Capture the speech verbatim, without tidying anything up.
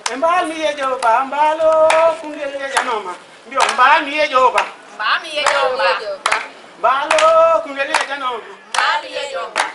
Mbal mi ye joba mbalo kungeli ye janoma mbio mbal mi ye joba mbal mi ye joba mbalo kungeli ye janoma mbal mi ye joba